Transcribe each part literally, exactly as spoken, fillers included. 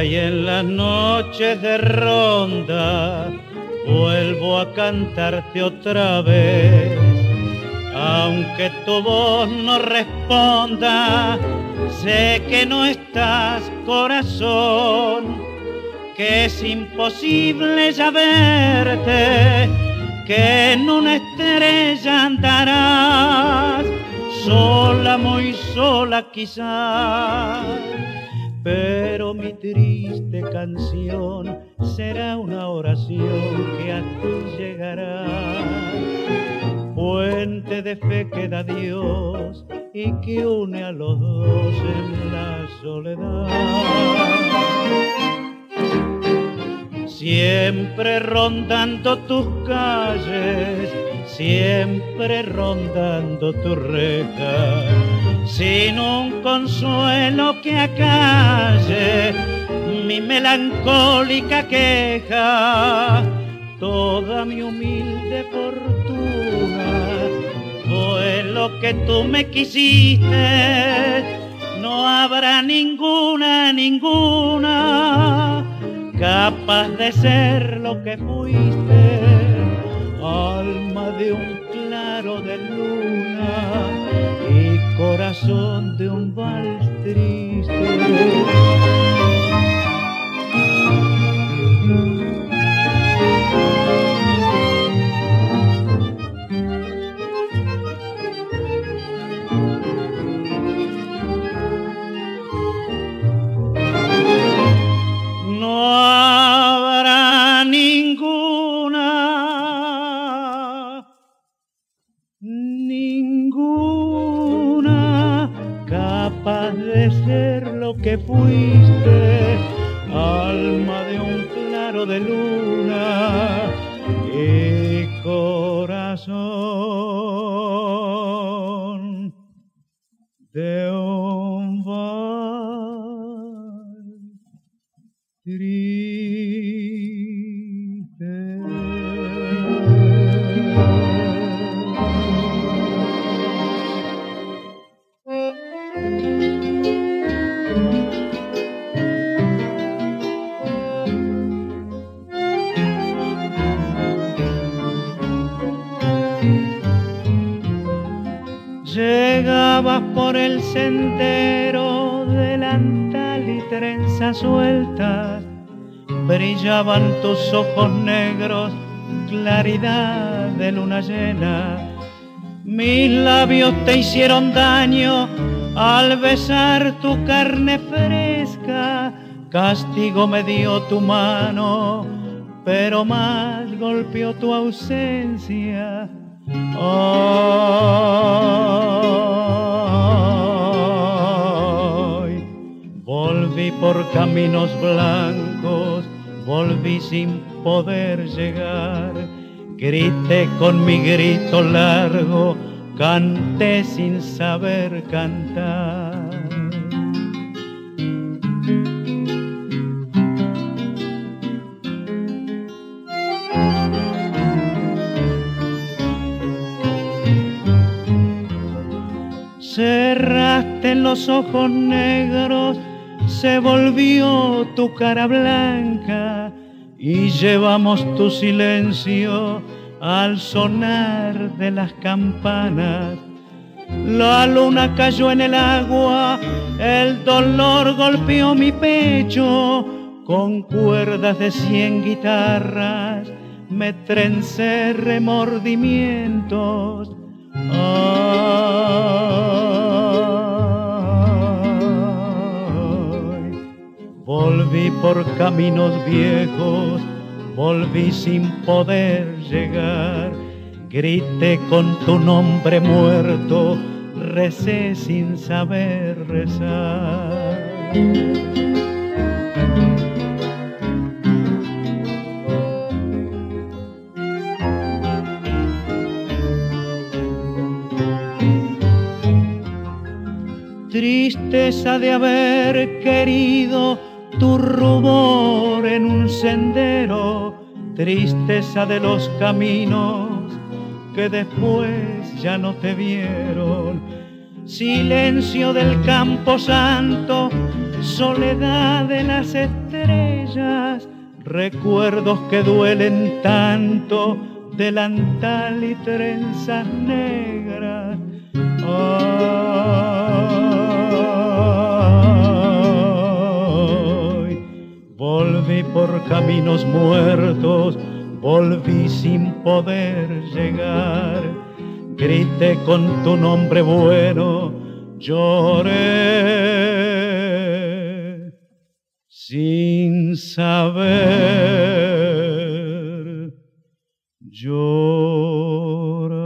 y en las noches de ronda vuelvo a cantarte otra vez. Aunque tu voz no responda, sé que no estás, corazón, que es imposible ya verte, que en una estrella andarás, sola, muy sola quizás. Pero mi triste canción será una oración que a ti llegará, puente de fe que da Dios y que une a los dos en la soledad. Siempre rondando tus calles, siempre rondando tu reja, sin un consuelo que acalle mi melancólica queja. Toda mi humilde fortuna fue lo que tú me quisiste, no habrá ninguna, ninguna capaz de ser lo que fuiste, alma de un claro de luna y corazón de un vals triste. Que fuiste, alma de un claro de luna y corazón de un vals triste. Llegabas por el sendero, delantal y trenzas sueltas, brillaban tus ojos negros, claridad de luna llena. Mis labios te hicieron daño al besar tu carne fresca, castigo me dio tu mano, pero más golpeó tu ausencia. Ay, volví por caminos blancos, volví sin poder llegar, grité con mi grito largo, canté sin saber cantar. Cerraste los ojos negros, se volvió tu cara blanca y llevamos tu silencio al sonar de las campanas. La luna cayó en el agua, el dolor golpeó mi pecho, con cuerdas de cien guitarras me trencé remordimientos. Ay, volví por caminos viejos, volví sin poder llegar, grité con tu nombre muerto, recé sin saber rezar. Tristeza de haber querido tu rubor en un sendero, tristeza de los caminos que después ya no te vieron, silencio del campo santo, soledad de las estrellas, estrellas, recuerdos que duelen tanto, delantal y trenzas negras. Ay, volví por caminos muertos, volví sin poder llegar, grité con tu nombre bueno, lloré sin saber llorar.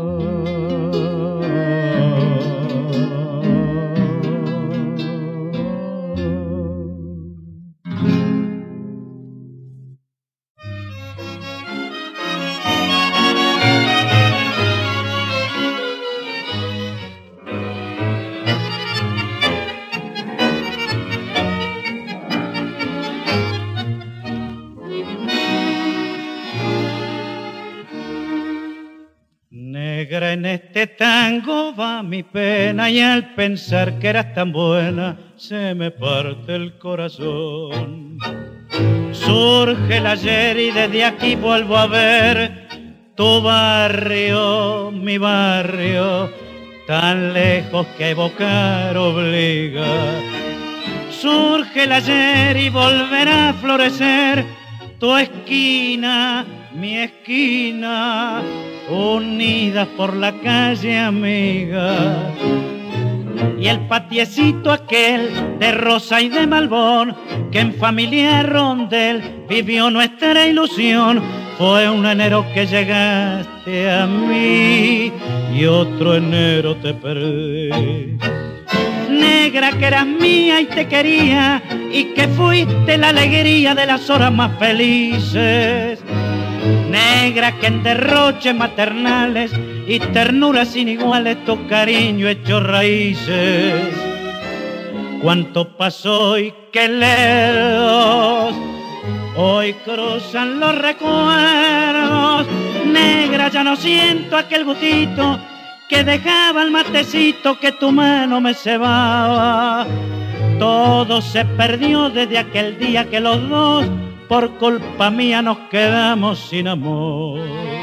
Negra, en este tango va mi pena y al pensar que eras tan buena se me parte el corazón. Surge el ayer y desde aquí vuelvo a ver tu barrio, mi barrio, tan lejos que evocar obliga. Surge el ayer y volverá a florecer tu esquina, mi esquina, unidas por la calle amiga. Y el patiecito aquel de rosa y de malbón que en familiar rondel vivió nuestra ilusión, fue un enero que llegaste a mí y otro enero te perdí. Negra, que eras mía y te quería y que fuiste la alegría de las horas más felices. Negra, que en derroches maternales y ternuras sin iguales tu cariño echó raíces. Cuánto pasó y qué lejos hoy cruzan los recuerdos. Negra, ya no siento aquel gustito que dejaba el matecito que tu mano me cebaba. Todo se perdió desde aquel día que los dos por culpa mía nos quedamos sin amor.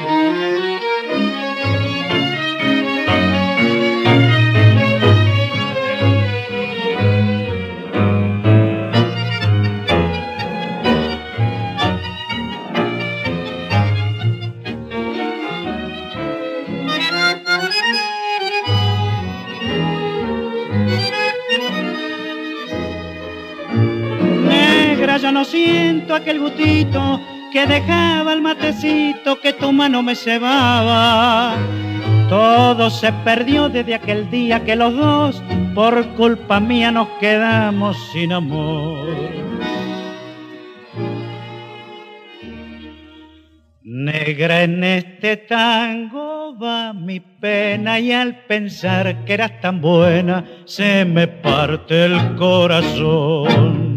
Ya no siento aquel gustito que dejaba el matecito que tu mano me cebaba. Todo se perdió desde aquel día que los dos por culpa mía nos quedamos sin amor. Negra, en este tango va mi pena y al pensar que eras tan buena se me parte el corazón.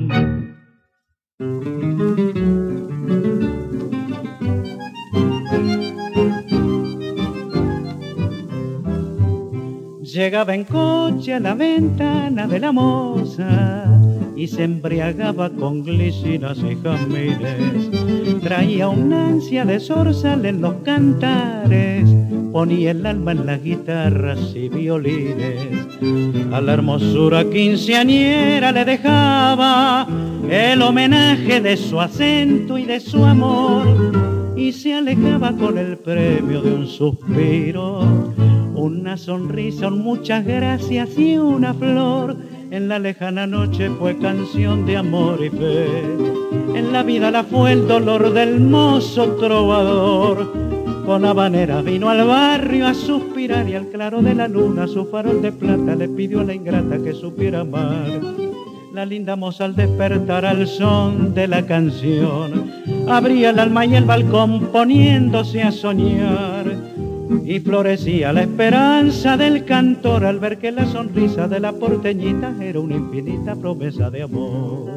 Llegaba en coche a la ventana de la moza y se embriagaba con glicinas y jazmines. Traía una ansia de zorzal en los cantares, ponía el alma en las guitarras y violines. A la hermosura quinceañera le dejaba el homenaje de su acento y de su amor, y se alejaba con el premio de un suspiro, una sonrisa, un muchas gracias y una flor. En la lejana noche fue canción de amor y fe, en la vida la fue el dolor del mozo trovador. Con habanera vino al barrio a suspirar y al claro de la luna su farol de plata le pidió a la ingrata que supiera amar. La linda moza al despertar al son de la canción abría el alma y el balcón poniéndose a soñar, y florecía la esperanza del cantor al ver que la sonrisa de la porteñita era una infinita promesa de amor.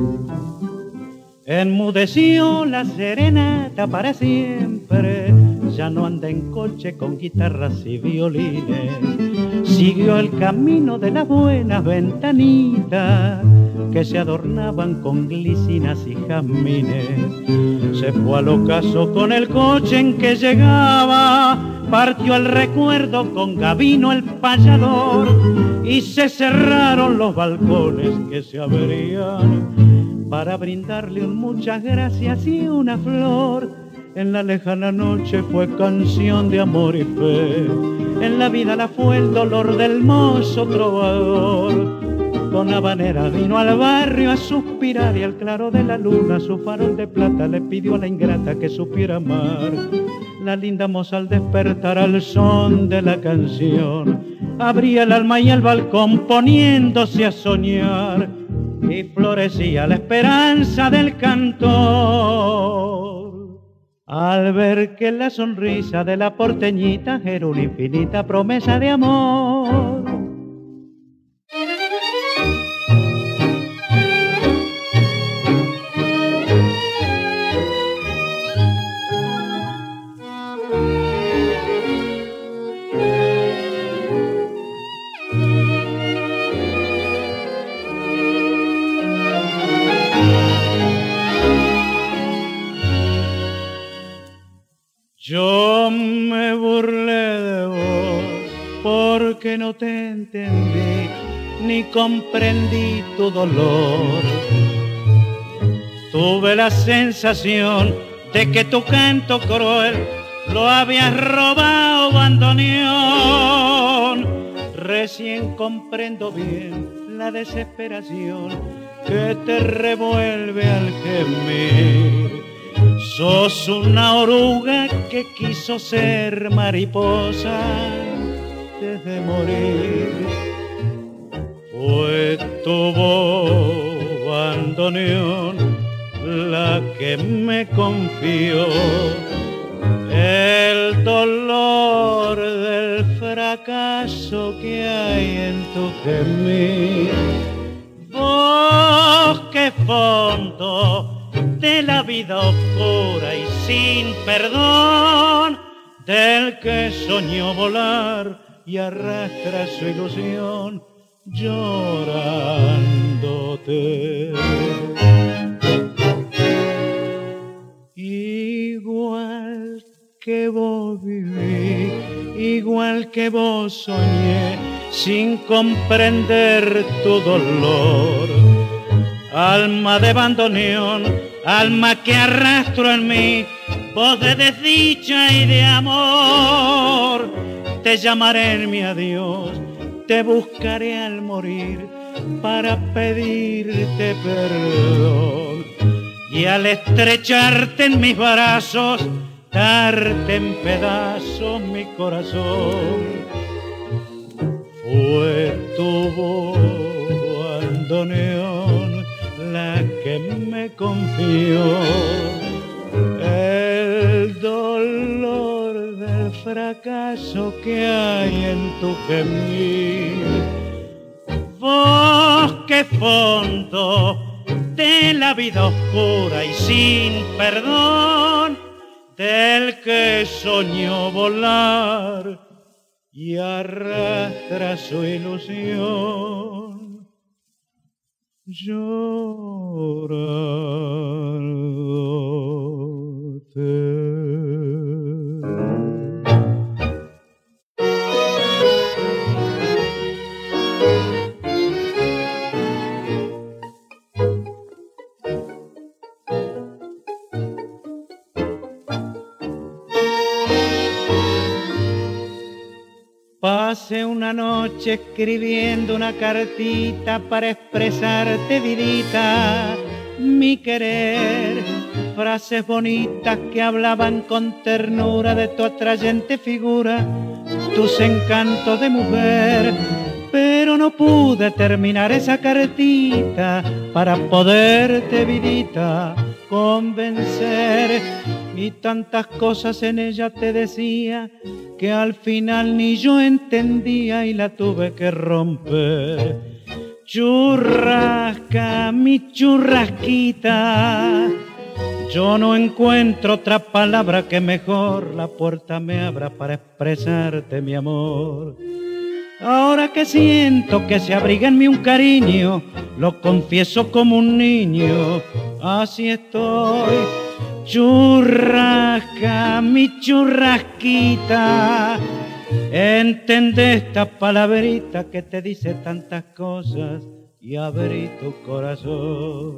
Enmudeció la serenata para siempre, ya no anda en coche con guitarras y violines. Siguió el camino de las buenas ventanitas que se adornaban con glicinas y jazmines. Se fue al ocaso con el coche en que llegaba, partió el recuerdo con Gavino el payador y se cerraron los balcones que se abrían para brindarle un muchas gracias y una flor. En la lejana noche fue canción de amor y fe, en la vida la fue el dolor del mozo trovador. Con habanera vino al barrio a suspirar y al claro de la luna su farol de plata le pidió a la ingrata que supiera amar. La linda moza al despertar al son de la canción abría el alma y el balcón poniéndose a soñar y florecía la esperanza del cantor al ver que la sonrisa de la porteñita era una infinita promesa de amor. Yo me burlé de vos porque no te entendí ni comprendí tu dolor. Tuve la sensación de que tu canto cruel lo habías robado, bandoneón. Recién comprendo bien la desesperación que te revuelve al gemir. Sos una oruga que quiso ser mariposa desde morir. Fue tu voz, bandoneón, la que me confió el dolor del fracaso que hay en tu gemir. Vos que fondo de la vida oscura y sin perdón, del que soñó volar y arrastra su ilusión llorándote. Igual que vos viví, igual que vos soñé, sin comprender tu dolor. Alma de bandoneón, alma que arrastro en mí, voz de desdicha y de amor. Te llamaré en mi adiós, te buscaré al morir para pedirte perdón. Y al estrecharte en mis brazos, darte en pedazos mi corazón. Fue tu voz, bandoneón, la que me confió el dolor del fracaso que hay en tu gemir. Vos que fondo de la vida oscura y sin perdón, del que soñó volar y arrastra su ilusión llorándote. Pasé una noche escribiendo una cartita para expresarte, vidita, mi querer. Frases bonitas que hablaban con ternura de tu atrayente figura, tus encantos de mujer. Pero no pude terminar esa cartita para poderte, vidita, convencer. Y tantas cosas en ella te decía que al final ni yo entendía y la tuve que romper. Churrasca, mi churrasquita, Yo no encuentro otra palabra que mejor la puerta me abra para expresarte mi amor. Ahora que siento que se abriga en mí un cariño, lo confieso como un niño, así estoy. Churrasca, mi churrasquita, entendé esta palabrita que te dice tantas cosas y abrí tu corazón.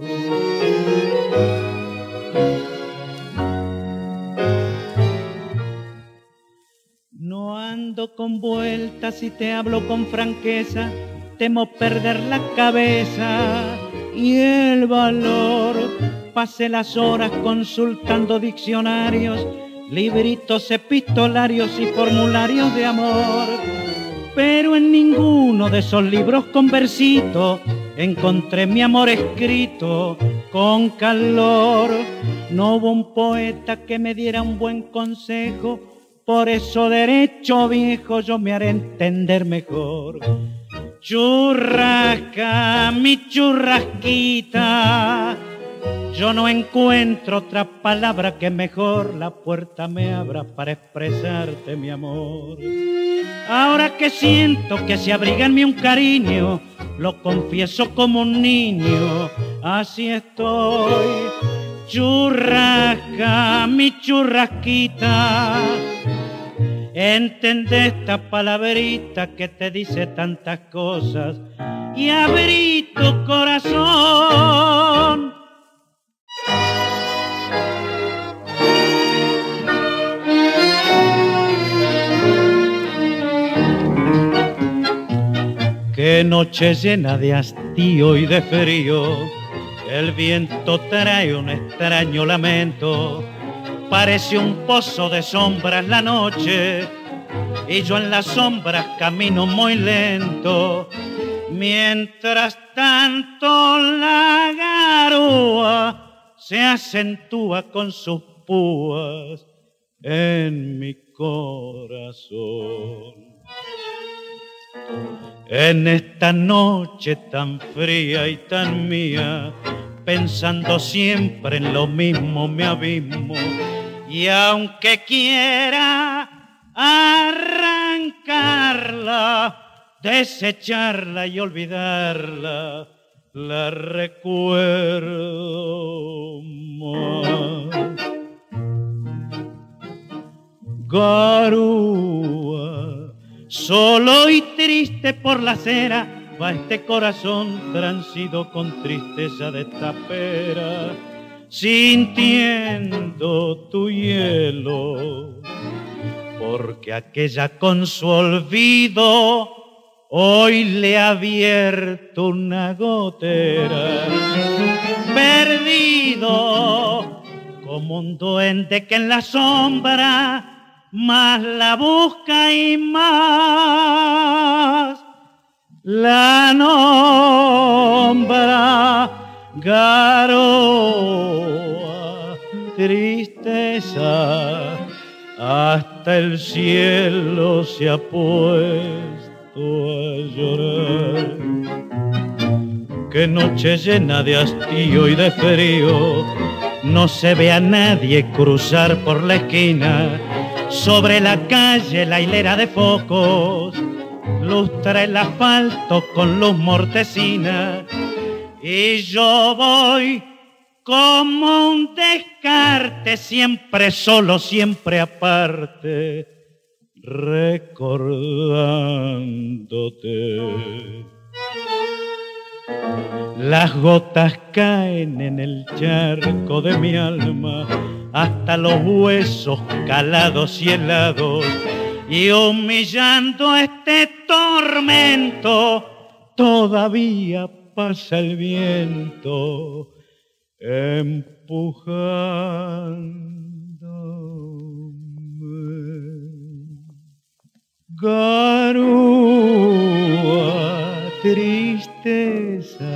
No ando con vueltas y te hablo con franqueza, temo perder la cabeza y el valor. Pasé las horas consultando diccionarios, libritos epistolarios y formularios de amor, pero en ninguno de esos libros con versitos encontré mi amor escrito con calor. No hubo un poeta que me diera un buen consejo, por eso derecho viejo yo me haré entender mejor. Churrasca, mi churrasquita, yo no encuentro otra palabra que mejor la puerta me abra para expresarte mi amor. Ahora que siento que se abriga en mí un cariño, lo confieso como un niño, así estoy. Churrasca, mi churrasquita, entendé esta palabrita que te dice tantas cosas y abrí tu corazón. Qué noche llena de hastío y de frío, el viento trae un extraño lamento. Parece un pozo de sombras la noche y yo en las sombras camino muy lento. Mientras tanto la garúa se acentúa con sus púas en mi corazón. En esta noche tan fría y tan mía, pensando siempre en lo mismo me abismo, y aunque quiera arrancarla, desecharla y olvidarla, la recuerdo más. Garúa, solo y triste por la acera, va este corazón transido con tristeza de tapera, sintiendo tu hielo, porque aquella con su olvido hoy le ha abierto una gotera. Perdido como un duende que en la sombra más la busca y más la nombra. Garúa, tristeza, hasta el cielo se ha puesto a llorar. Qué noche llena de hastío y de frío, no se ve a nadie cruzar por la esquina. Sobre la calle la hilera de focos lustra el asfalto con luz mortecina, y yo voy como un descarte, siempre solo, siempre aparte, recordándote. Las gotas caen en el charco de mi alma, hasta los huesos calados y helados, y humillando este tormento, todavía pasa el viento empujándome. Garúa, tristeza,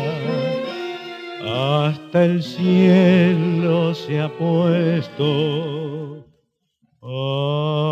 hasta el cielo se ha puesto a